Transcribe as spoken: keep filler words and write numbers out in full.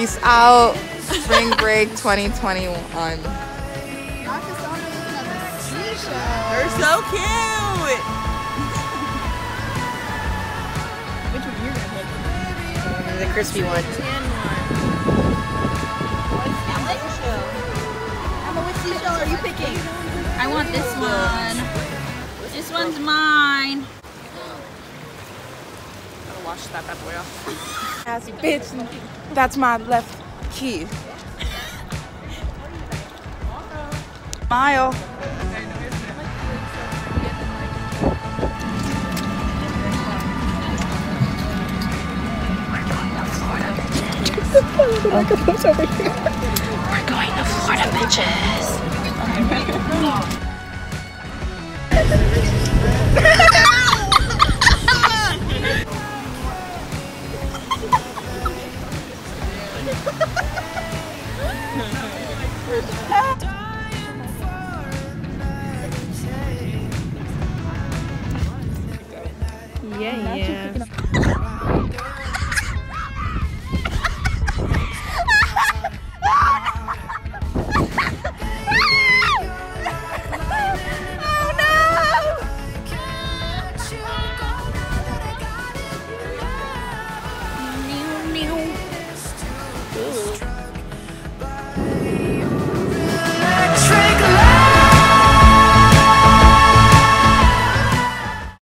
Peace out. Spring break twenty twenty-one. They're so cute. Which one you're gonna pick? The crispy one. Emma, which seashell are you picking? I want this one. This one's mine. I'll wash that bad boy off. Ass bitch. That's my left key. Smile. We're going to Florida, bitches.